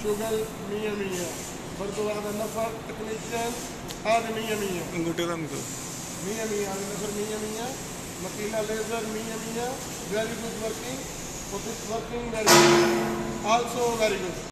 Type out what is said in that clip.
ਸ਼ੁਗਰ ਮੀਆਂ ਮੀਆਂ ਬਰਦੋਵਾਦਾ Nafe technician ਆਦ ਮੀਆਂ ਮੀਆਂ अंगूठे का मुझे ਮੀਆਂ ਮੀਆਂ ਆਦ ਨਫਰ ਮੀਆਂ ਮੀਆਂ ਮਕੀਲਾ ਲੇਜ਼ਰ ਮੀਆਂ ਮੀਆਂ very good working, for this working very good, also very good.